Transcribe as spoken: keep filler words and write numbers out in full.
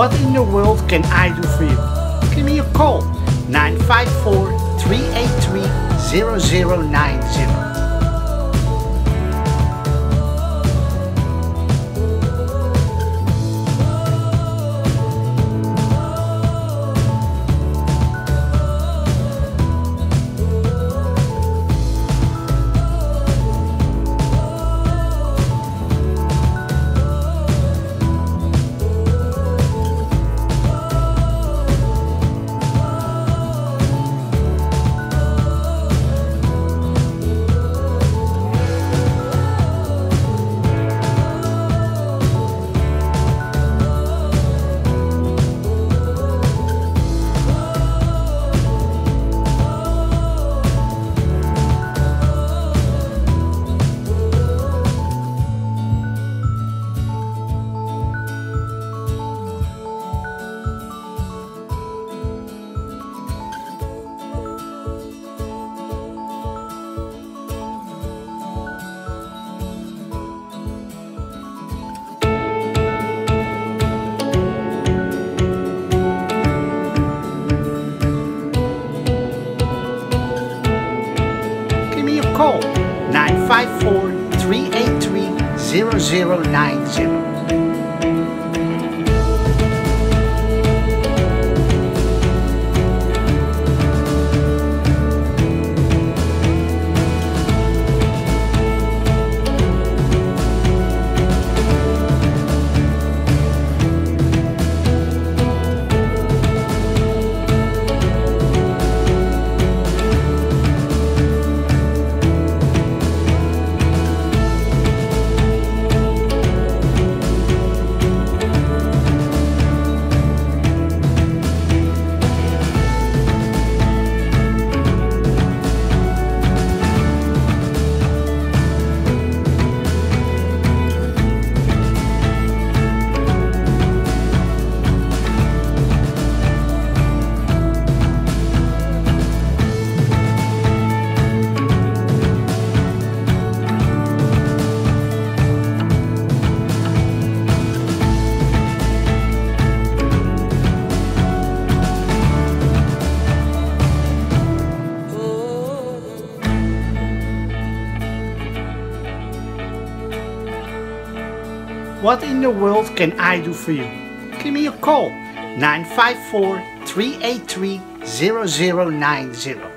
What in the world can I do for you? Give me a call, nine five four, three eight three, zero zero nine zero. Call nine five four, three eight three, zero zero nine zero. What in the world can I do for you? Give me a call, nine five four, three eight three, zero zero nine zero.